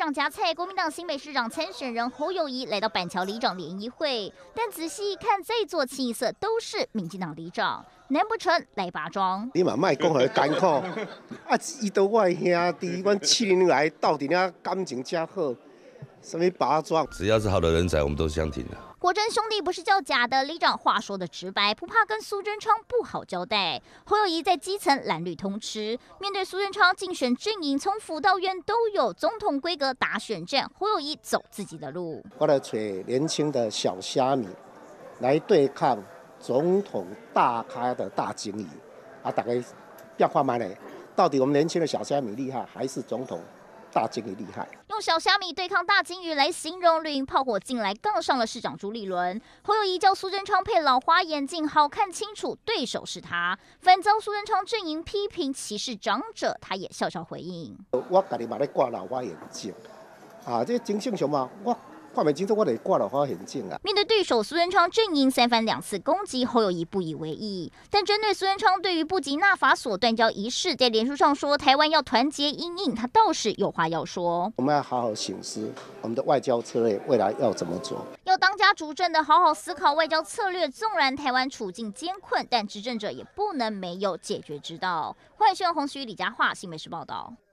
长夹菜，国民党新北市长参选人侯友宜来到板桥里长联谊会，但仔细一看，这座清一色都是民进党里长。难不成来拔庄？ 你嘛莫讲互艰苦，伊都我兄弟，阮7年来到底遐感情真好，什么拔庄？ 只要是好的人才，我们都是相挺的。 果真兄弟不是叫假的，里长话说的直白，不怕跟苏贞昌不好交代。侯友宜在基层蓝绿通吃，面对苏贞昌竞选阵营，从府到院都有总统规格打选战，侯友宜走自己的路。 我来找年轻的小虾米来对抗总统大咖的大鲸鱼大家变化买呢？到底我们年轻的小虾米厉害，还是总统大鲸鱼厉害？ 用小虾米对抗大鲸鱼来形容，绿营炮火进来杠上了市长朱立伦。侯友宜叫苏贞昌配老花眼镜，好看清楚对手是他。反遭苏贞昌阵营批评歧视长者，他也笑笑回应： 我家己嘛咧挂老花眼镜这真正常嘛，我看不清楚，我得挂老花眼镜啊。 面对对手苏贞昌阵营3番2次攻击，侯友宜不以为意。但针对苏贞昌对于不及纳法所断交一事，在脸书上说台湾要团结因应，他倒是有话要说。 我们要好好省思我们的外交策略未来要怎么做。 要当家主政的好好思考外交策略。纵然台湾处境艰困，但执政者也不能没有解决之道。欢迎收看洪旭、李佳桦新北市报道。